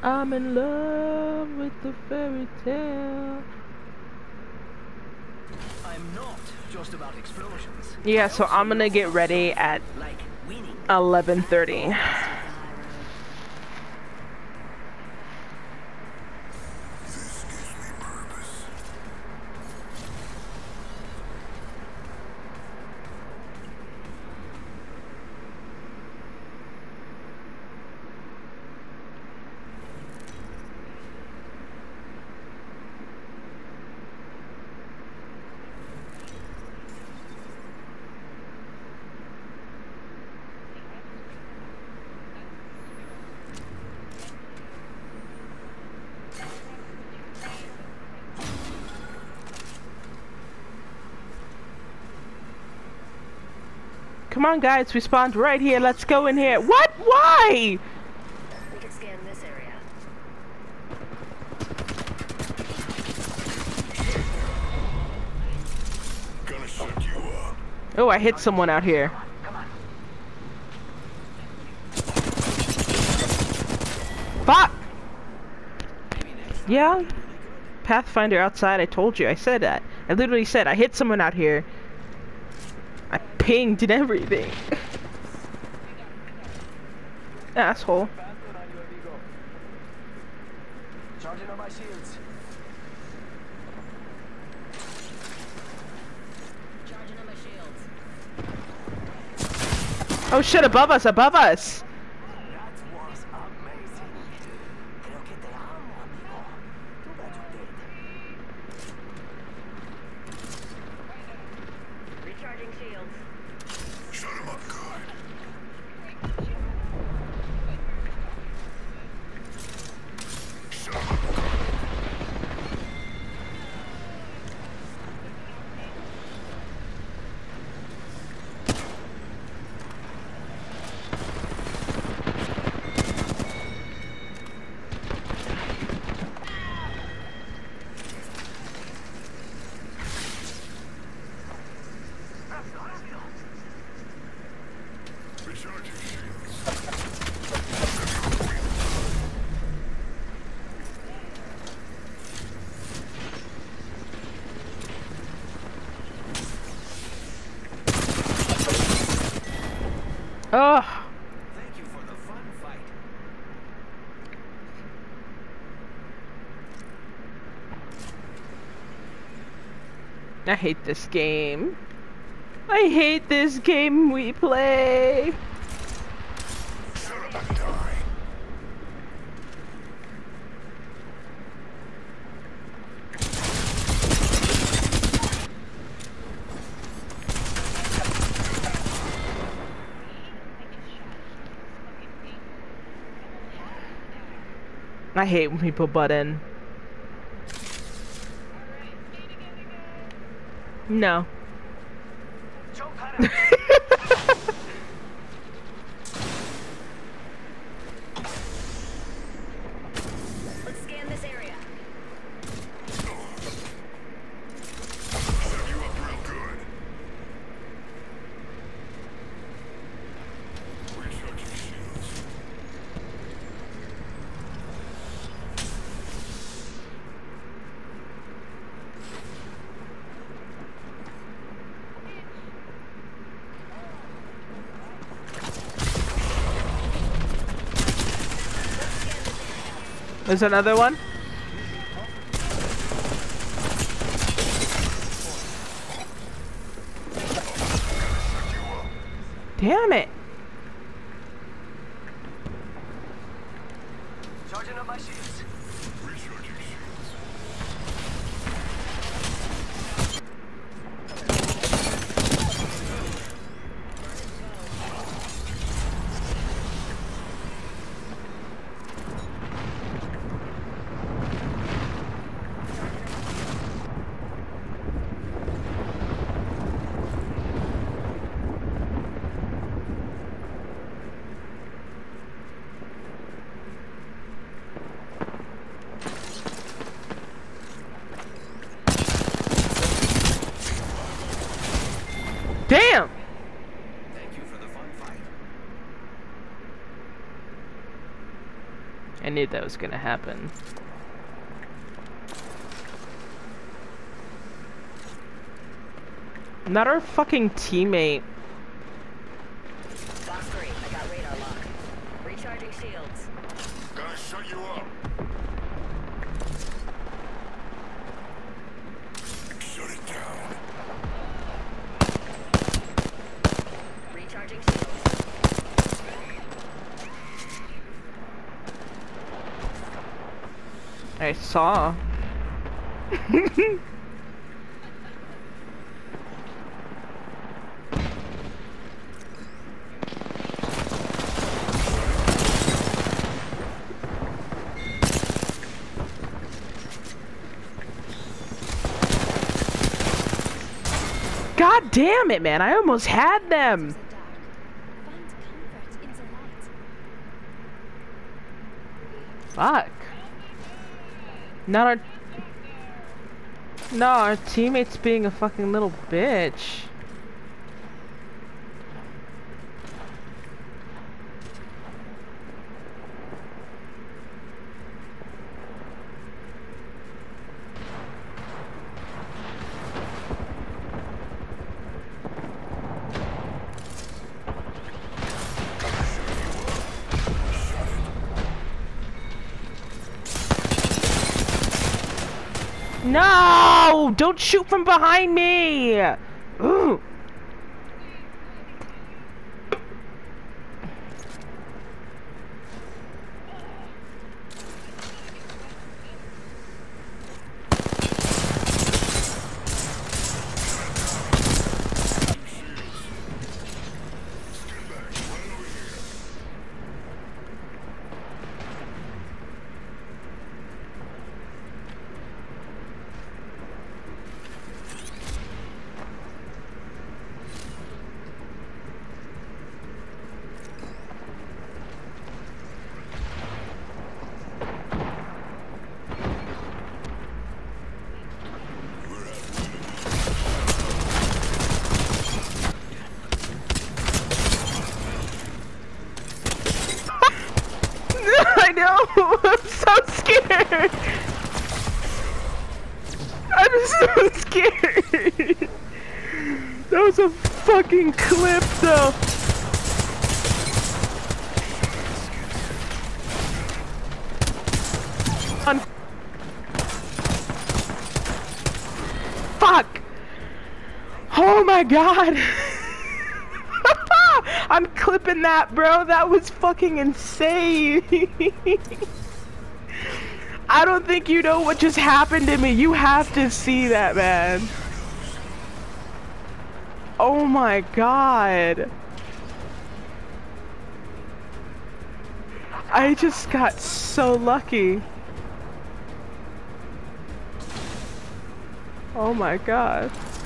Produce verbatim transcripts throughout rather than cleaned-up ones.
I'm in love with the fairy tale. I'm not just about explosions. Yeah, so I'm gonna get ready at Like winning. eleven thirty. Come on, guys, we spawned right here. Let's go in here. What? Why? We can scan this area. Gonna shut you up. Oh, I hit someone out here. Fuck! Yeah? Pathfinder outside, I told you. I said that. I literally said I hit someone out here. I pinged and everything. Asshole. Charging on my shields. Charging on my shields. Oh shit, above us, above us! That was amazing. Creo que te amo, amigo. Tú me ayudaste. Recharging shields. Shut him up good. Shut him up good. Recharging shields. Ugh. Thank you for the fun fight. I hate this game. I hate this game we play. Shut up and die. I hate when people butt in. No. Jump at him. Let's scan this area. Set you up real good. Recharging shields. There's another one. Damn it. Charging on my shields. Recharging shields. Damn! Thank you for the fun fight. knew that was gonna happen. Not our fucking teammate. Box three, I got radar lock. Recharging shields. Gonna shut you up. Shut it down. Recharging shields. I saw. God damn it, man. I almost had them. Fuck. Not our... No, our teammate's being a fucking little bitch. No! Don't shoot from behind me! Ooh. I know! I'm so scared! I'm so scared! That was a fucking clip though! On Fuck! Oh my god! I'm clipping that, bro. That was fucking insane. I don't think you know what just happened to me. You have to see that, man. Oh my god. I just got so lucky. Oh my god.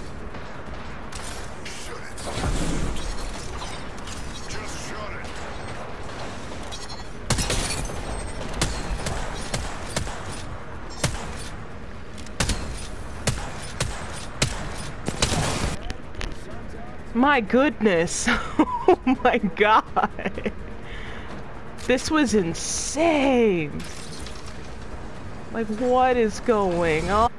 My goodness. Oh my god. This was insane. Like, what is going on?